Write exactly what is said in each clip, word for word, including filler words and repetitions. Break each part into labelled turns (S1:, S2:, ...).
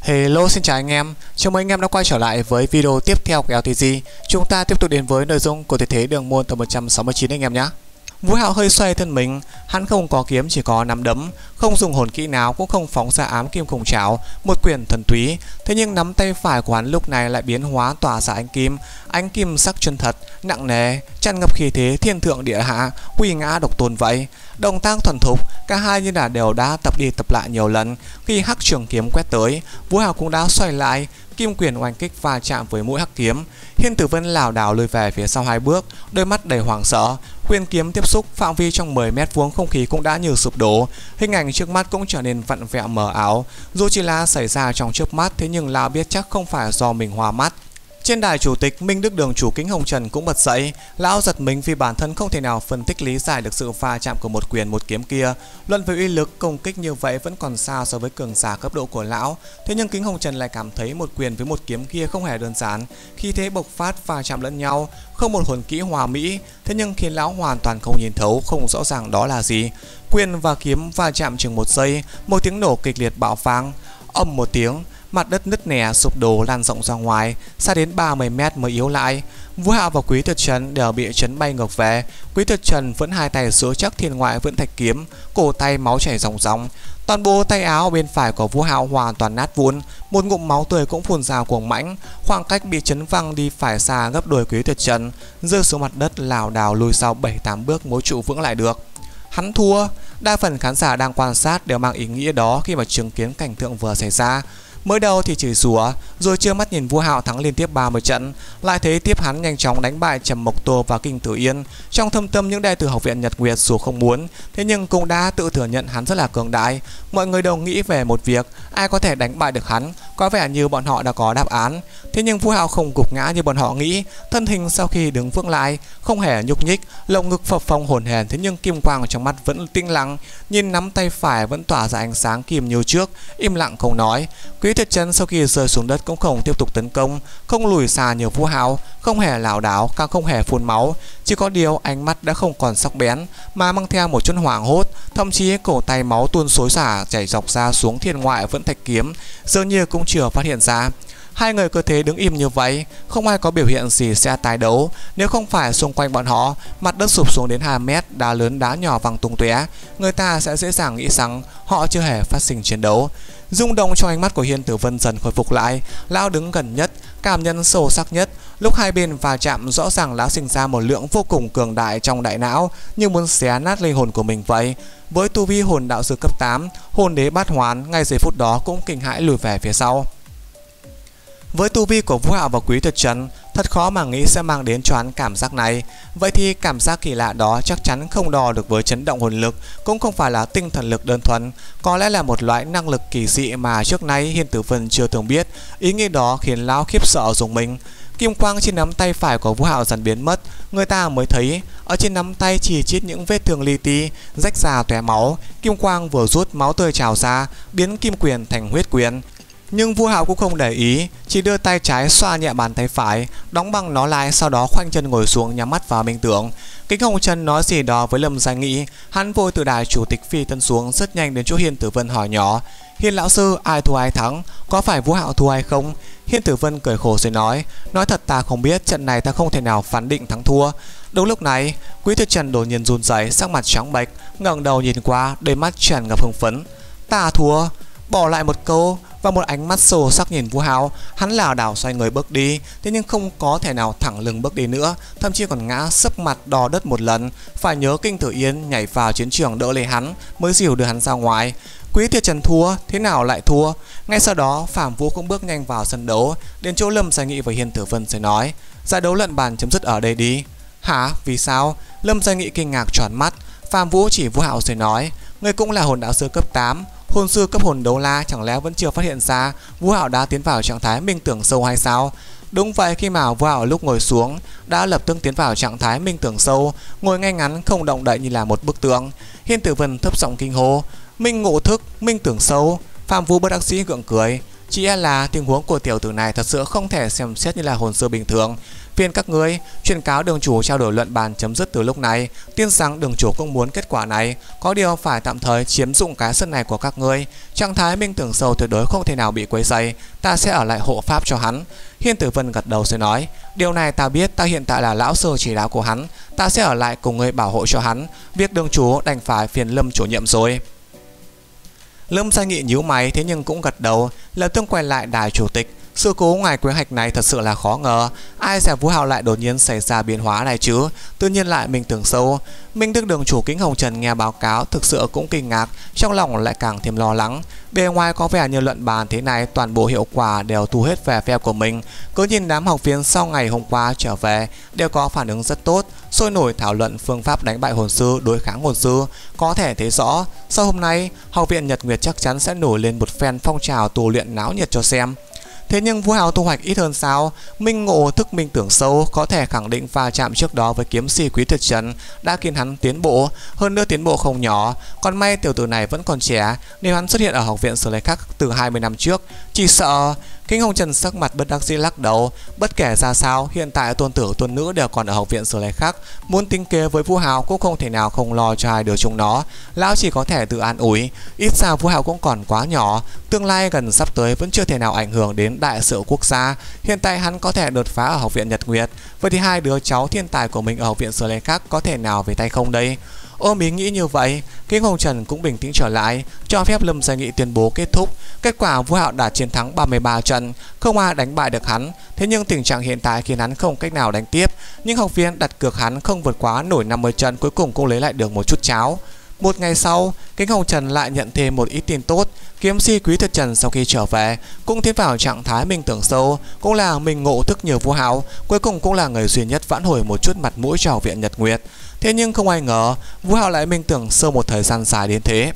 S1: Hello, xin chào anh em. Chào mừng anh em đã quay trở lại với video tiếp theo của lờ tê giê. Chúng ta tiếp tục đến với nội dung của tuyệt thế đường môn tập một trăm sáu mươi chín anh em nhé. Vũ Hạo hơi xoay thân mình, hắn không có kiếm, chỉ có nắm đấm, không dùng hồn kỹ nào, cũng không phóng ra ám kim khủng trảo, một quyền thần túy. Thế nhưng nắm tay phải của hắn lúc này lại biến hóa tỏa ra ánh kim, ánh kim sắc chân thật, nặng nề, tràn ngập khí thế thiên thượng địa hạ, uy ngã độc tôn vậy. Động tác thuần thục, cả hai như là đều đã tập đi tập lại nhiều lần. Khi hắc trường kiếm quét tới, Vũ Hạo cũng đã xoay lại, kim quyền oanh kích va chạm với mũi hắc kiếm. Hiên Tử Vân lảo đảo lùi về phía sau hai bước, đôi mắt đầy hoảng sợ. Quyền kiếm tiếp xúc, phạm vi trong mười mét vuông không khí cũng đã như sụp đổ, hình ảnh trước mắt cũng trở nên vặn vẹo mờ ảo. Dù chỉ là xảy ra trong chớp mắt, thế nhưng lão biết chắc không phải do mình hoa mắt. Trên đài chủ tịch, Minh Đức Đường chủ Kính Hồng Trần cũng bật dậy. Lão giật mình vì bản thân không thể nào phân tích lý giải được sự va chạm của một quyền một kiếm kia. Luận về uy lực, công kích như vậy vẫn còn xa so với cường giả cấp độ của lão. Thế nhưng Kính Hồng Trần lại cảm thấy một quyền với một kiếm kia không hề đơn giản. Khi thế bộc phát va chạm lẫn nhau, không một hồn kỹ hòa mỹ, thế nhưng khiến lão hoàn toàn không nhìn thấu, không rõ ràng đó là gì. Quyền và kiếm va chạm chừng một giây, một tiếng nổ kịch liệt bạo vang, ầm một tiếng. Mặt đất nứt nẻ sụp đổ lan rộng ra ngoài, xa đến ba mươi mét mới yếu lại. Vũ Hạo và Quý Tuyệt Trần đều bị chấn bay ngược về. Quý Tuyệt Trần vẫn hai tay giữ chắc thiên ngoại vẫn thạch kiếm, cổ tay máu chảy ròng ròng. Toàn bộ tay áo bên phải của Vũ Hạo hoàn toàn nát vụn, một ngụm máu tươi cũng phun ra cuồng mãnh. Khoảng cách bị chấn văng đi phải xa gấp đôi Quý Tuyệt Trần, rơi xuống mặt đất lảo đảo lùi sau bảy tám bước mới trụ vững lại được. Hắn thua. Đa phần khán giả đang quan sát đều mang ý nghĩa đó khi mà chứng kiến cảnh tượng vừa xảy ra. Mới đầu thì chửi rủa, rồi trơ mắt nhìn Vũ Hạo thắng liên tiếp ba mươi trận, lại thấy tiếp hắn nhanh chóng đánh bại Trầm Mộc Tô và Kinh Tử Yên. Trong thâm tâm những đệ tử học viện Nhật Nguyệt dù không muốn, thế nhưng cũng đã tự thừa nhận hắn rất là cường đại. Mọi người đều nghĩ về một việc, ai có thể đánh bại được hắn, có vẻ như bọn họ đã có đáp án. Thế nhưng Vũ Hạo không gục ngã như bọn họ nghĩ, thân hình sau khi đứng vững lại, không hề nhúc nhích, lồng ngực phập phồng hổn hển, thế nhưng kim quang trong mắt vẫn tĩnh lặng, nhìn nắm tay phải vẫn tỏa ra ánh sáng kim như trước, im lặng không nói. Quý Tuyệt Trần sau khi rơi xuống đất cũng không tiếp tục tấn công, không lùi xa như Vũ Hạo, không hề lảo đảo, càng không hề phun máu. Chỉ có điều ánh mắt đã không còn sắc bén, mà mang theo một chút hoảng hốt, thậm chí cổ tay máu tuôn xối xả chảy dọc ra xuống thiên ngoại vẫn thạch kiếm, dường như cũng chưa phát hiện ra. Hai người cứ thế đứng im như vậy, không ai có biểu hiện gì sẽ tái đấu. Nếu không phải xung quanh bọn họ mặt đất sụp xuống đến hai mét, đá lớn đá nhỏ văng tung tóe, người ta sẽ dễ dàng nghĩ rằng họ chưa hề phát sinh chiến đấu. Rung động trong ánh mắt của Hiên Tử Vân dần khôi phục lại. Lão đứng gần nhất, cảm nhận sâu sắc nhất. Lúc hai bên va chạm, rõ ràng lão sinh ra một lượng vô cùng cường đại trong đại não, như muốn xé nát linh hồn của mình vậy. Với tu vi hồn đạo sư cấp tám, hồn đế bát hoán ngay giây phút đó cũng kinh hãi lùi về phía sau. Với tu vi của Vũ Hạo và Quý Tuyệt Trần, thật khó mà nghĩ sẽ mang đến cho hắn cảm giác này. Vậy thì cảm giác kỳ lạ đó chắc chắn không đo được với chấn động hồn lực, cũng không phải là tinh thần lực đơn thuần, có lẽ là một loại năng lực kỳ dị mà trước nay Hiên Tử Vân chưa từng biết. Ý nghĩ đó khiến lão khiếp sợ dùng mình. Kim quang trên nắm tay phải của Vũ Hạo dần biến mất, người ta mới thấy ở trên nắm tay chỉ chít những vết thương li ti, rách ra tóe máu. Kim quang vừa rút, máu tươi trào ra, biến kim quyền thành huyết quyền. Nhưng Vũ Hạo cũng không để ý, chỉ đưa tay trái xoa nhẹ bàn tay phải, đóng băng nó lại, sau đó khoanh chân ngồi xuống nhắm mắt vào minh tưởng. Kính Hồng Trần nói gì đó với Lâm Gia Nghị, hắn vội từ đài chủ tịch phi tân xuống, rất nhanh đến chỗ Hiên Tử Vân hỏi nhỏ: Hiên lão sư, ai thua ai thắng, có phải Vũ Hạo thua hay không? Hiên Tử Vân cười khổ rồi nói: nói thật ta không biết, trận này ta không thể nào phán định thắng thua. Đúng lúc này, Quý Tuyệt Trần đột nhiên run rẩy, sắc mặt trắng bệch, ngẩng đầu nhìn qua, đôi mắt tràn ngập hưng phấn. Ta thua. Bỏ lại một câu và một ánh mắt sâu sắc nhìn Vũ Hạo, hắn lảo đảo xoay người bước đi, thế nhưng không có thể nào thẳng lưng bước đi nữa, thậm chí còn ngã sấp mặt đo đất một lần. Phải nhớ Kinh Tử Yên nhảy vào chiến trường đỡ lấy hắn, mới dìu đưa hắn ra ngoài. Quý Tuyệt Trần thua, thế nào lại thua? Ngay sau đó Phạm Vũ cũng bước nhanh vào sân đấu, đến chỗ Lâm Gia Nghị và Hiên Tử Vân rồi nói: giải đấu luận bàn chấm dứt ở đây đi. Hả? Vì sao? Lâm Gia Nghị kinh ngạc tròn mắt. Phạm Vũ chỉ Vũ Hạo rồi nói: người cũng là hồn đạo sư cấp tám, hồn sư cấp hồn đấu la, chẳng lẽ vẫn chưa phát hiện ra Vũ Hạo đã tiến vào trạng thái minh tưởng sâu hay sao? Đúng vậy, khi mà Vũ Hạo lúc ngồi xuống đã lập tức tiến vào trạng thái minh tưởng sâu, ngồi ngay ngắn không động đậy như là một bức tượng. Hiên Tử Vân thấp giọng kinh hô: minh ngộ thức, minh tưởng sâu. Phạm Vũ bất đắc dĩ gượng cười: Chỉ e là tình huống của tiểu tử này thật sự không thể xem xét như là hồn sư bình thường. Phiền các ngươi truyền cáo đường chủ trao đổi luận bàn chấm dứt từ lúc này. Tin rằng đường chủ cũng muốn kết quả này, có điều phải tạm thời chiếm dụng cái sân này của các ngươi. Trạng thái Minh Tưởng Sâu tuyệt đối không thể nào bị quấy rầy, ta sẽ ở lại hộ pháp cho hắn. Hiên Tử Vân gật đầu rồi nói, điều này ta biết, ta hiện tại là lão sư chỉ đạo của hắn, ta sẽ ở lại cùng ngươi bảo hộ cho hắn. Việc đường chủ đành phải phiền Lâm chủ nhiệm rồi. Lâm Gia Nghị nhíu mày thế nhưng cũng gật đầu, lập tức quay lại đài chủ tịch. Sự cố ngoài kế hoạch này thật sự là khó ngờ, ai sẽ Vũ Hạo lại đột nhiên xảy ra biến hóa này chứ? Tự nhiên lại Minh Tưởng Sâu. Minh Đức đường chủ Kính Hồng Trần nghe báo cáo thực sự cũng kinh ngạc, trong lòng lại càng thêm lo lắng. Bề ngoài có vẻ như luận bàn thế này toàn bộ hiệu quả đều thu hết về phe của mình. Cứ nhìn đám học viên sau ngày hôm qua trở về đều có phản ứng rất tốt, sôi nổi thảo luận phương pháp đánh bại hồn sư, đối kháng hồn sư. Có thể thấy rõ, sau hôm nay học viện Nhật Nguyệt chắc chắn sẽ nổi lên một phen phong trào tu luyện náo nhiệt cho xem. Thế nhưng Vũ Hạo thu hoạch ít hơn sao? Minh ngộ thức Minh Tưởng Sâu có thể khẳng định va chạm trước đó với kiếm si Quý Tuyệt Trần đã khiến hắn tiến bộ, hơn nữa tiến bộ không nhỏ. Còn may tiểu tử này vẫn còn trẻ, nếu hắn xuất hiện ở học viện Sở Lệ Khắc từ hai mươi năm trước, chỉ sợ. Kính Hồng Trần sắc mặt bất đắc dĩ lắc đầu. Bất kể ra sao, hiện tại tôn tử tôn nữ đều còn ở học viện Sở Lệ Khắc, muốn tính kế với Vũ Hạo cũng không thể nào không lo cho hai đứa chúng nó. Lão chỉ có thể tự an ủi, ít ra Vũ Hạo cũng còn quá nhỏ, tương lai gần sắp tới vẫn chưa thể nào ảnh hưởng đến đại sự quốc gia. Hiện tại hắn có thể đột phá ở học viện Nhật Nguyệt, vậy thì hai đứa cháu thiên tài của mình ở học viện Sở Lệ Khắc có thể nào về tay không đây? Ôm ý nghĩ như vậy, Kính Hồng Trần cũng bình tĩnh trở lại, cho phép Lâm Gia Nghị tuyên bố kết thúc. Kết quả Vũ Hạo đã chiến thắng ba mươi ba trận, không ai đánh bại được hắn. Thế nhưng tình trạng hiện tại khiến hắn không cách nào đánh tiếp. Nhưng học viên đặt cược hắn không vượt quá nổi năm mươi trận, cuối cùng cũng lấy lại được một chút cháo. Một ngày sau, Kính Hồng Trần lại nhận thêm một ít tin tốt. Kiếm si Quý Tuyệt Trần sau khi trở về cũng tiến vào trạng thái Minh Tưởng Sâu, cũng là mình ngộ thức nhiều Vũ Hạo, cuối cùng cũng là người duy nhất vãn hồi một chút mặt mũi cho học viện Nhật Nguyệt. Thế nhưng không ai ngờ Vũ Hạo lại Minh Tưởng Sâu một thời gian dài đến thế.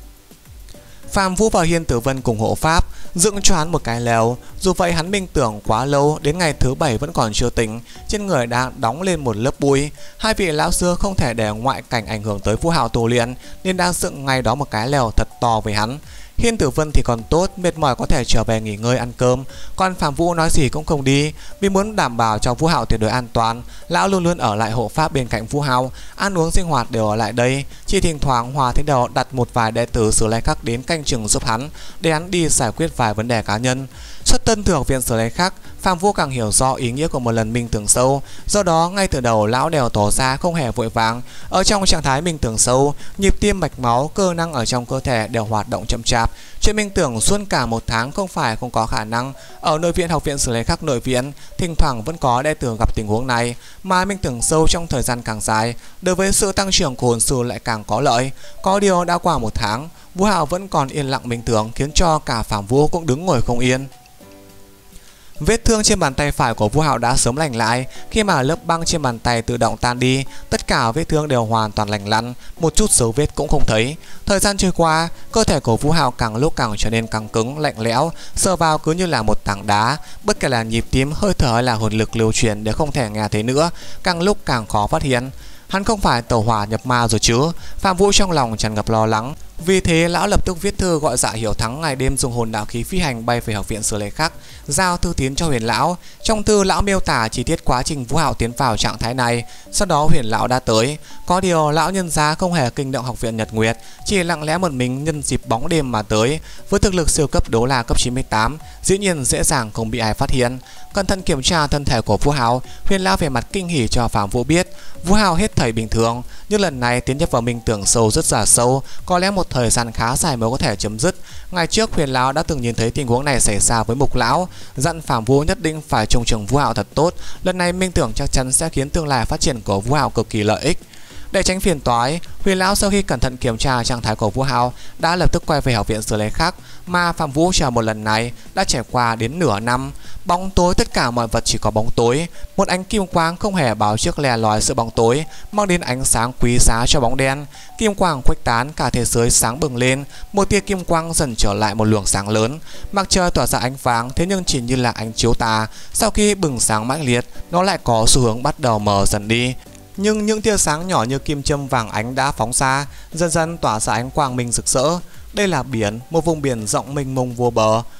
S1: Phạm Vũ và Hiên Tử Vân cùng hộ pháp dựng cho hắn một cái lều. Dù vậy hắn minh tưởng quá lâu, đến ngày thứ bảy vẫn còn chưa tỉnh, trên người đang đóng lên một lớp bụi. Hai vị lão xưa không thể để ngoại cảnh ảnh hưởng tới Vũ Hạo tu luyện, nên đang dựng ngay đó một cái lều thật to với hắn. Hiên Tử Vân thì còn tốt, mệt mỏi có thể trở về nghỉ ngơi ăn cơm. Còn Phạm Vũ nói gì cũng không đi, vì muốn đảm bảo cho Vũ Hạo tuyệt đối an toàn. Lão luôn luôn ở lại hộ pháp bên cạnh Vũ Hạo, ăn uống sinh hoạt đều ở lại đây. Chỉ thỉnh thoảng Hòa Thế Đầu đặt một vài đệ tử Sử Lai Khắc đến canh chừng giúp hắn, để hắn đi giải quyết vài vấn đề cá nhân. Xuất tân từ học viện Sử Lai Khắc, Phạm Vũ càng hiểu rõ ý nghĩa của một lần Minh Tưởng Sâu. Do đó ngay từ đầu lão đều tỏ ra không hề vội vàng. Ở trong trạng thái Minh Tưởng Sâu, nhịp tim mạch máu, cơ năng ở trong cơ thể đều hoạt động chậm chạp. Chuyện Minh Tưởng suốt cả một tháng không phải không có khả năng. Ở nội viện học viện Sử Lai Khắc nội viện, thỉnh thoảng vẫn có đệ tử gặp tình huống này. Mà Minh Tưởng Sâu trong thời gian càng dài, đối với sự tăng trưởng của hồn sư lại càng có lợi. Có điều đã qua một tháng, Vũ Hạo vẫn còn yên lặng minh tưởng, khiến cho cả Phạm Vũ cũng đứng ngồi không yên. Vết thương trên bàn tay phải của Vũ Hạo đã sớm lành lại, khi mà lớp băng trên bàn tay tự động tan đi, tất cả vết thương đều hoàn toàn lành lặn, một chút dấu vết cũng không thấy. Thời gian trôi qua, cơ thể của Vũ Hạo càng lúc càng trở nên căng cứng, lạnh lẽo, sờ vào cứ như là một tảng đá, bất kể là nhịp tim, hơi thở hay là hồn lực lưu truyền đều không thể nghe thấy nữa, càng lúc càng khó phát hiện. Hắn không phải tẩu hỏa nhập ma rồi chứ? Phạm Vũ trong lòng tràn ngập lo lắng. Vì thế lão lập tức viết thư gọi Dạ Hiểu Thắng ngày đêm dùng hồn đạo khí phi hành bay về học viện Sử Lai Khắc, giao thư tín cho Huyền lão. Trong thư lão miêu tả chi tiết quá trình Vũ Hạo tiến vào trạng thái này. Sau đó Huyền lão đã tới. Có điều lão nhân gia không hề kinh động học viện Nhật Nguyệt, chỉ lặng lẽ một mình nhân dịp bóng đêm mà tới. Với thực lực siêu cấp đấu la cấp chín mươi tám, dĩ nhiên dễ dàng không bị ai phát hiện. Cẩn thận kiểm tra thân thể của Vũ Hạo, Huyền lão về mặt kinh hỉ cho Phạm Vũ biết Vũ Hạo hết thảy bình thường, nhưng lần này tiến nhập vào Minh Tưởng Sâu rất là sâu, có lẽ một thời gian khá dài mới có thể chấm dứt. Ngày trước Huyền lão đã từng nhìn thấy tình huống này xảy ra với Mục lão, dặn Phạm Vũ nhất định phải trông chừng Vũ Hạo thật tốt. Lần này Minh Tưởng chắc chắn sẽ khiến tương lai phát triển của Vũ Hạo cực kỳ lợi ích. Để tránh phiền toái, Huyền lão sau khi cẩn thận kiểm tra trạng thái của Vũ Hạo đã lập tức quay về học viện Sử Lai Khắc, mà Phạm Vũ chờ một lần này đã trải qua đến nửa năm. Bóng tối, tất cả mọi vật chỉ có bóng tối. Một ánh kim quang không hề báo trước lè loi sự bóng tối, mang đến ánh sáng quý giá cho bóng đen. Kim quang khuếch tán, cả thế giới sáng bừng lên. Một tia kim quang dần trở lại một luồng sáng lớn. Mặt trời tỏa ra ánh vàng, thế nhưng chỉ như là ánh chiếu tà. Sau khi bừng sáng mãnh liệt, nó lại có xu hướng bắt đầu mờ dần đi. Nhưng những tia sáng nhỏ như kim châm vàng ánh đã phóng xa, dần dần tỏa ra ánh quang minh rực rỡ. Đây là biển, một vùng biển rộng mênh mông vô bờ.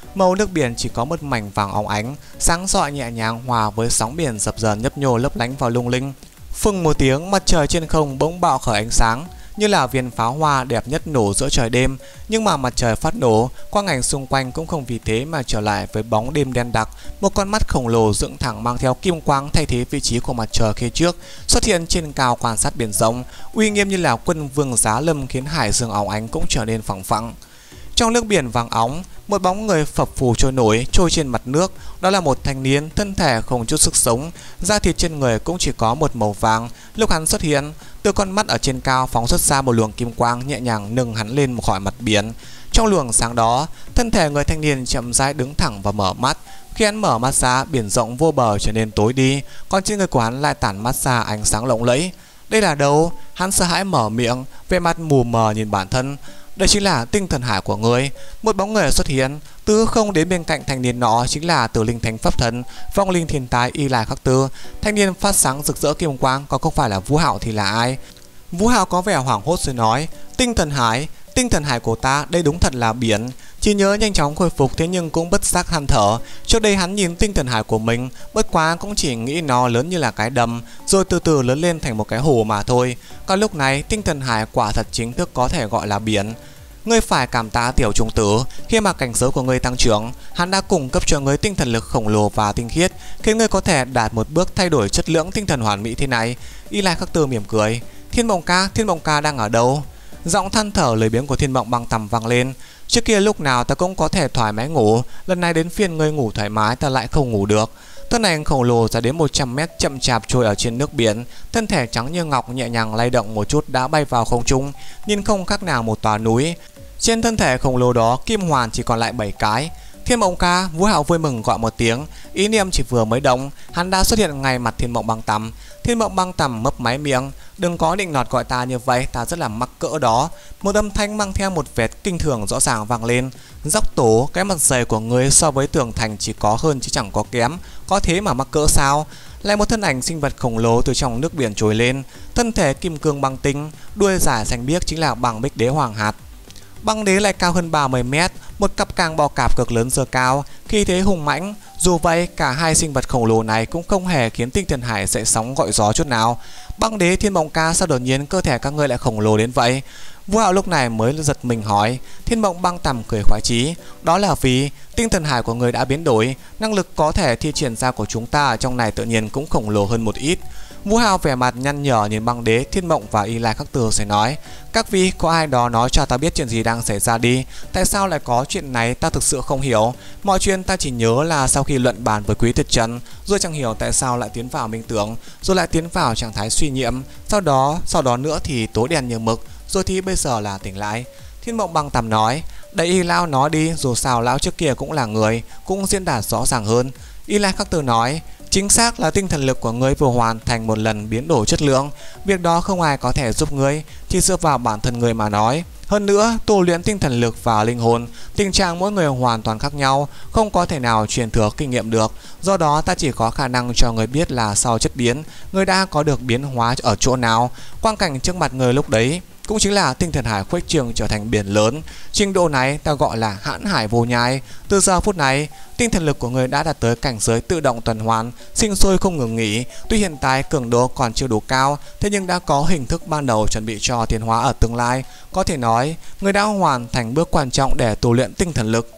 S1: Màu nước biển chỉ có một mảnh vàng óng ánh, sáng rọi nhẹ nhàng hòa với sóng biển dập dờn nhấp nhô lấp lánh vào lung linh. Phừng một tiếng, mặt trời trên không bỗng bạo khởi ánh sáng, như là viên pháo hoa đẹp nhất nổ giữa trời đêm. Nhưng mà mặt trời phát nổ, quang ảnh xung quanh cũng không vì thế mà trở lại với bóng đêm đen đặc. Một con mắt khổng lồ dựng thẳng mang theo kim quang thay thế vị trí của mặt trời phía trước, xuất hiện trên cao quan sát biển rộng, uy nghiêm như là quân vương giá lâm, khiến hải dương óng ánh cũng trở nên phẳng phẳng. Trong nước biển vàng óng, một bóng người phập phù trôi nổi trôi trên mặt nước. Đó là một thanh niên, thân thể không chút sức sống, da thịt trên người cũng chỉ có một màu vàng. Lúc hắn xuất hiện, từ con mắt ở trên cao phóng xuất ra một luồng kim quang nhẹ nhàng nâng hắn lên khỏi mặt biển. Trong luồng sáng đó, thân thể người thanh niên chậm rãi đứng thẳng và mở mắt. Khi hắn mở mắt ra, biển rộng vô bờ trở nên tối đi, còn trên người của hắn lại tản mắt ra ánh sáng lộng lẫy. Đây là đâu? Hắn sợ hãi mở miệng, vẻ mặt mù mờ nhìn bản thân. Đây chính là tinh thần hải của người. Một bóng người xuất hiện từ không đến bên cạnh thanh niên nọ chính là Tử Linh Thánh Pháp Thần, vong linh thiên tài Y Lai Khắc Tư. Thanh niên phát sáng rực rỡ kim quang, còn không phải là Vũ Hạo thì là ai? Vũ Hạo có vẻ hoảng hốt rồi nói: tinh thần hải, tinh thần hải của ta, đây đúng thật là biển. Chỉ nhớ nhanh chóng khôi phục, thế nhưng cũng bất giác than thở. Trước đây hắn nhìn tinh thần hải của mình, bất quá cũng chỉ nghĩ nó lớn như là cái đầm, rồi từ từ lớn lên thành một cái hồ mà thôi. Còn lúc này, tinh thần hải quả thật chính thức có thể gọi là biển. Ngươi phải cảm tạ tiểu trùng tử, khi mà cảnh giới của ngươi tăng trưởng, hắn đã cung cấp cho ngươi tinh thần lực khổng lồ và tinh khiết, khiến ngươi có thể đạt một bước thay đổi chất lượng tinh thần hoàn mỹ thế này. Y Lai Khắc Tư mỉm cười: Thiên Mộng ca, Thiên Mộng ca đang ở đâu? Giọng than thở lười biếng của Thiên Mộng Băng Tầm vang lên: trước kia lúc nào ta cũng có thể thoải mái ngủ, lần này đến phiên ngươi ngủ thoải mái ta lại không ngủ được. Thân ảnh khổng lồ dài đến một trăm mét chậm chạp trôi ở trên nước biển, thân thể trắng như ngọc nhẹ nhàng lay động một chút đã bay vào không trung, nhìn không khác nào một tòa núi. Trên thân thể khổng lồ đó, kim hoàn chỉ còn lại bảy cái. Thiên Mộng ca, Vũ Hạo vui mừng gọi một tiếng, ý niệm chỉ vừa mới động, hắn đã xuất hiện ngay mặt Thiên Mộng Băng Tầm. Thiên Mộng Băng Tầm mấp máy miệng: đừng có định nọt gọi ta như vậy, ta rất là mắc cỡ đó. Một âm thanh mang theo một vệt kinh thường rõ ràng vang lên: Dốc Tố, cái mặt dày của ngươi so với tường thành chỉ có hơn chứ chẳng có kém, có thế mà mắc cỡ sao? Lại một thân ảnh sinh vật khổng lồ từ trong nước biển trồi lên, thân thể kim cương băng tinh, đuôi dài xanh biếc chính là Băng Bích Đế Hoàng Hạt. Băng đế lại cao hơn ba mươi mét, một cặp càng bò cạp cực lớn giơ cao, khí thế hùng mãnh. Dù vậy, cả hai sinh vật khổng lồ này cũng không hề khiến tinh thần hải dậy sóng gọi gió chút nào. Băng đế, Thiên Mộng ca, sao đột nhiên cơ thể các ngươi lại khổng lồ đến vậy? Vũ Hạo lúc này mới giật mình hỏi. Thiên Mộng Băng Tầm cười khoái chí: đó là vì tinh thần hải của người đã biến đổi, năng lực có thể thi triển ra của chúng ta ở trong này tự nhiên cũng khổng lồ hơn một ít. Vũ Hạo vẻ mặt nhăn nhở nhìn Băng đế, Thiên Mộng và Y Lai Khắc Tư sẽ nói: các vị, có ai đó nói cho ta biết chuyện gì đang xảy ra đi. Tại sao lại có chuyện này ta thực sự không hiểu. Mọi chuyện ta chỉ nhớ là sau khi luận bàn với Quý Tuyệt Trần, rồi chẳng hiểu tại sao lại tiến vào minh tưởng, rồi lại tiến vào trạng thái suy nhiệm, sau đó sau đó nữa thì tối đen như mực, rồi thì bây giờ là tỉnh lại. Thiên Mộng Băng Tầm nói: để Y Lao nói đi, dù sao lão trước kia cũng là người, cũng diễn đạt rõ ràng hơn. Y Lai Khắc Tư nói: chính xác là tinh thần lực của ngươi vừa hoàn thành một lần biến đổi chất lượng, việc đó không ai có thể giúp ngươi, chỉ dựa vào bản thân ngươi mà nói. Hơn nữa, tu luyện tinh thần lực và linh hồn, tình trạng mỗi người hoàn toàn khác nhau, không có thể nào truyền thừa kinh nghiệm được. Do đó ta chỉ có khả năng cho người biết là sau chất biến, người đã có được biến hóa ở chỗ nào. Quang cảnh trước mặt người lúc đấy cũng chính là tinh thần hải khuếch trường trở thành biển lớn. Trình độ này ta gọi là hãn hải vô nhai. Từ giờ phút này, tinh thần lực của người đã đạt tới cảnh giới tự động tuần hoàn, sinh sôi không ngừng nghỉ. Tuy hiện tại cường độ còn chưa đủ cao, thế nhưng đã có hình thức ban đầu chuẩn bị cho tiến hóa ở tương lai. Có thể nói, người đã hoàn thành bước quan trọng để tu luyện tinh thần lực.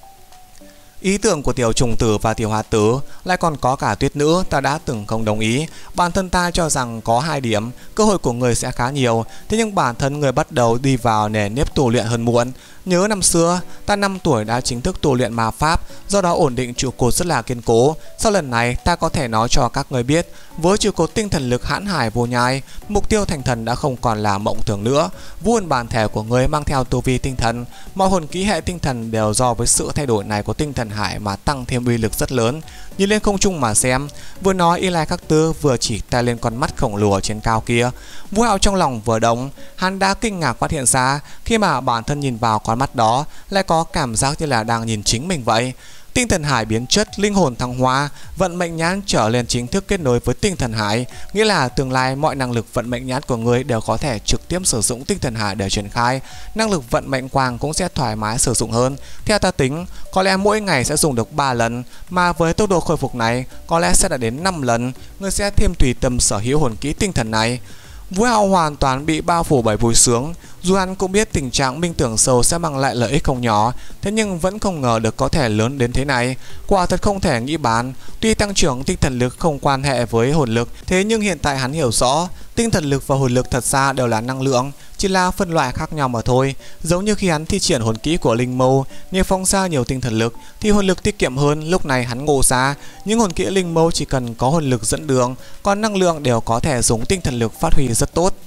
S1: Ý tưởng của tiểu trùng tử và tiểu hoa tử, lại còn có cả tuyết nữ, ta đã từng không đồng ý. Bản thân ta cho rằng có hai điểm, cơ hội của người sẽ khá nhiều, thế nhưng bản thân người bắt đầu đi vào nền nếp tu luyện hơn muộn. Nhớ năm xưa, ta năm tuổi đã chính thức tu luyện ma pháp, do đó ổn định trụ cột rất là kiên cố. Sau lần này, ta có thể nói cho các người biết, với trụ cột tinh thần lực hãn hải vô nhai, mục tiêu thành thần đã không còn là mộng tưởng nữa. Vuông bản thể của người mang theo tu vi tinh thần, mọi hồn ký hệ tinh thần đều do với sự thay đổi này của tinh thần hải mà tăng thêm uy lực rất lớn. Nhìn lên không trung mà xem, vừa nói Y Lai Khắc Tư vừa chỉ tay lên con mắt khổng lồ trên cao kia. Vũ Hạo trong lòng vừa động, hắn đã kinh ngạc phát hiện ra khi mà bản thân nhìn vào con mắt đó lại có cảm giác như là đang nhìn chính mình vậy. Tinh thần hải biến chất, linh hồn thăng hoa, vận mệnh nhãn trở lên chính thức kết nối với tinh thần hải, nghĩa là tương lai mọi năng lực vận mệnh nhãn của người đều có thể trực tiếp sử dụng tinh thần hải để triển khai. Năng lực vận mệnh quang cũng sẽ thoải mái sử dụng hơn. Theo ta tính, có lẽ mỗi ngày sẽ dùng được ba lần, mà với tốc độ khôi phục này, có lẽ sẽ đạt đến năm lần. Người sẽ thêm tùy tâm sở hữu hồn kỹ tinh thần này. Vũ Hạo hoàn toàn bị bao phủ bởi vui sướng. Dù hắn cũng biết tình trạng minh tưởng sâu sẽ mang lại lợi ích không nhỏ, thế nhưng vẫn không ngờ được có thể lớn đến thế này. Quả thật không thể nghĩ bàn. Tuy tăng trưởng tinh thần lực không quan hệ với hồn lực, thế nhưng hiện tại hắn hiểu rõ tinh thần lực và hồn lực thật ra đều là năng lượng, chỉ là phân loại khác nhau mà thôi. Giống như khi hắn thi triển hồn kỹ của linh mâu, nếu phóng ra nhiều tinh thần lực thì hồn lực tiết kiệm hơn. Lúc này hắn ngộ ra những hồn kỹ linh mâu chỉ cần có hồn lực dẫn đường, còn năng lượng đều có thể dùng tinh thần lực phát huy rất tốt.